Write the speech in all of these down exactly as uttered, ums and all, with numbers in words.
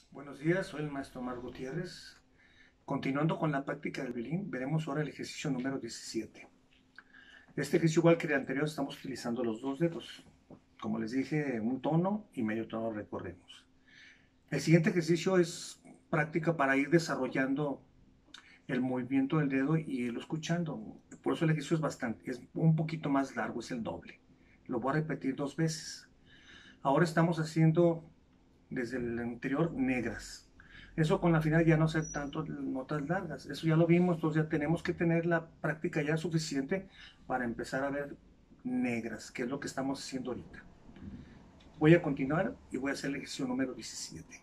Buenos días, soy el maestro Omar Gutiérrez. Continuando con la práctica del violín, veremos ahora el ejercicio número diecisiete. Este ejercicio, igual que el anterior, estamos utilizando los dos dedos. Como les dije, un tono y medio tono recorremos. El siguiente ejercicio es práctica para ir desarrollando el movimiento del dedo y irlo escuchando. Por eso el ejercicio es bastante, es un poquito más largo, es el doble. Lo voy a repetir dos veces. Ahora estamos haciendo desde el anterior negras. Eso con la final ya no hacer tanto notas largas. Eso ya lo vimos, entonces ya tenemos que tener la práctica ya suficiente para empezar a ver negras, que es lo que estamos haciendo ahorita. Voy a continuar y voy a hacer el ejercicio número diecisiete.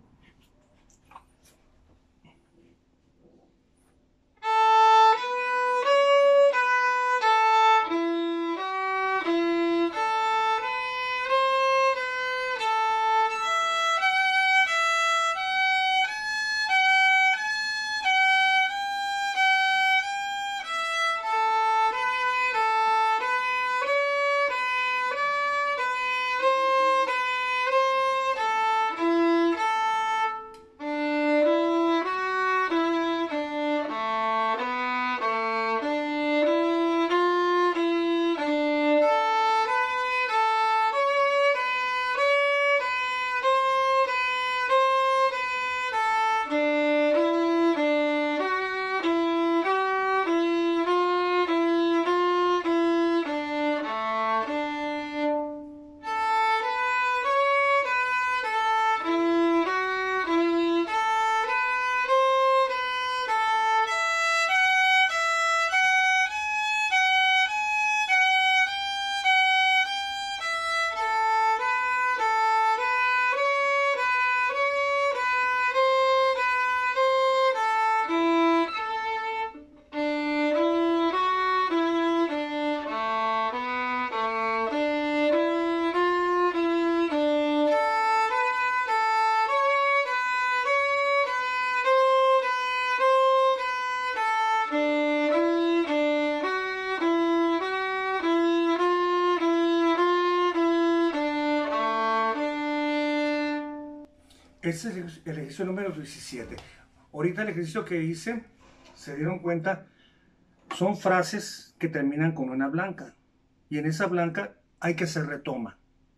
Este es el ejercicio número diecisiete. Ahorita el ejercicio que hice, se dieron cuenta, son frases que terminan con una blanca. Y en esa blanca hay que hacer retoma.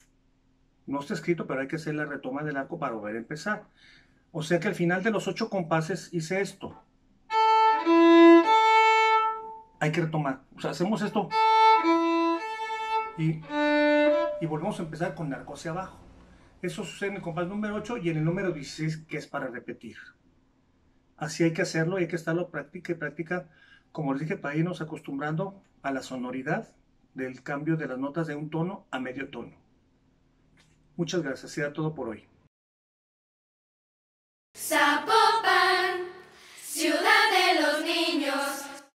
No está escrito, pero hay que hacer la retoma del arco para volver a empezar. O sea que al final de los ocho compases hice esto. Hay que retomar. O sea, hacemos esto y, y volvemos a empezar con el arco hacia abajo. Eso sucede en el compás número ocho y en el número dieciséis, que es para repetir. Así hay que hacerlo y hay que estarlo práctica y práctica, como les dije, para irnos acostumbrando a la sonoridad del cambio de las notas de un tono a medio tono. Muchas gracias, será todo por hoy. Sapo.